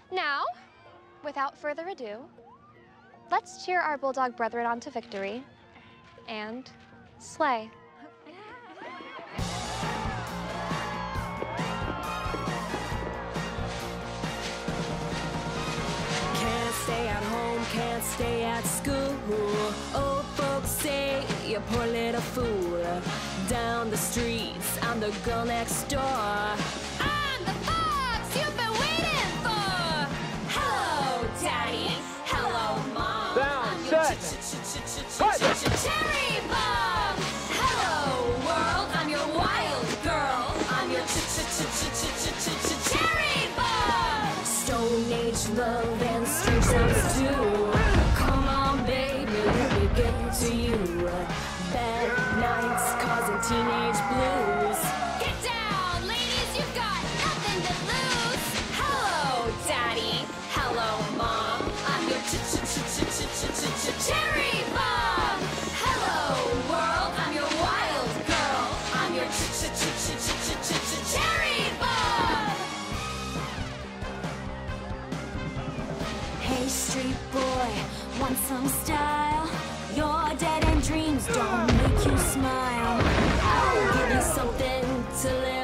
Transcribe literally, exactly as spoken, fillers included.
Now, without further ado, let's cheer our bulldog brethren on to victory and slay. Can't stay at home, can't stay at school. Old folks say you poor little fool. Down the streets, I'm the girl next door. I'm the fox you've been waiting for. Hello, Daddy. Hello, Mom. Sound set. Cherry bomb. Hello, world. I'm your wild girl. I'm your cherry bomb. Stone Age love and strange sounds too. Come on, baby, let me get to you. Bad nights causing teenage blues. Get down, ladies, you've got nothing to lose. Hello, Daddy. Hello, Mom. I'm your cherry bomb. Hello, world. I'm your wild girl. I'm your cherry bomb. Hey, street boy, want some style? Your dead-end dreams don't make you smile. I'll give you something to live